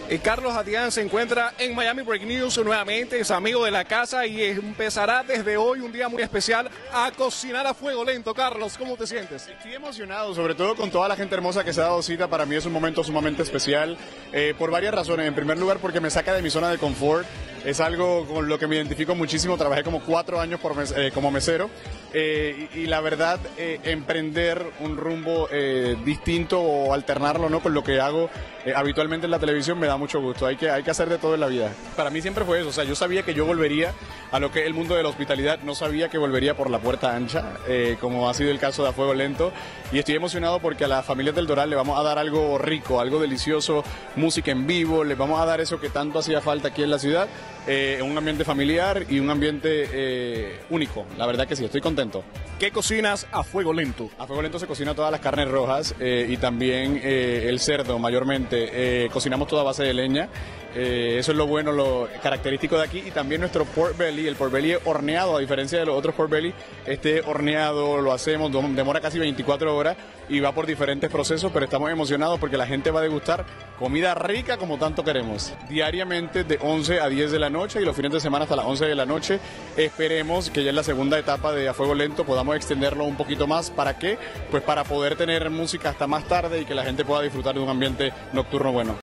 Carlos Adrián se encuentra en Miami Break News nuevamente, es amigo de la casa y empezará desde hoy un día muy especial a cocinar a fuego lento. Carlos, ¿cómo te sientes? Estoy emocionado, sobre todo con toda la gente hermosa que se ha dado cita. Para mí es un momento sumamente especial, por varias razones. En primer lugar, porque me saca de mi zona de confort. Es algo con lo que me identifico muchísimo. Trabajé como 4 años como mesero y la verdad, emprender un rumbo distinto o alternarlo, ¿no?, con lo que hago habitualmente en la televisión me da mucho gusto. Hay que hacer de todo en la vida. Para mí siempre fue eso. O sea, yo sabía que yo volvería a lo que es el mundo de la hospitalidad. No sabía que volvería por la puerta ancha, como ha sido el caso de A Fuego Lento. Y estoy emocionado porque a las familias del Doral le vamos a dar algo rico, algo delicioso, música en vivo. Les vamos a dar eso que tanto hacía falta aquí en la ciudad. Un ambiente familiar y un ambiente único. La verdad que sí, estoy contento. ¿Qué cocinas a fuego lento? A fuego lento se cocina todas las carnes rojas y también el cerdo mayormente. Cocinamos toda a base de leña. Eso es lo bueno, lo característico de aquí. Y también nuestro pork belly, el pork belly es horneado, a diferencia de los otros pork belly. Este horneado lo hacemos, demora casi 24 horas y va por diferentes procesos, pero estamos emocionados porque la gente va a degustar comida rica como tanto queremos. Diariamente de 11 a 10 de la noche y los fines de semana hasta las 11 de la noche. Esperemos que ya en la segunda etapa de A Fuego Lento podamos extenderlo un poquito más. ¿Para qué? Pues para poder tener música hasta más tarde y que la gente pueda disfrutar de un ambiente nocturno bueno.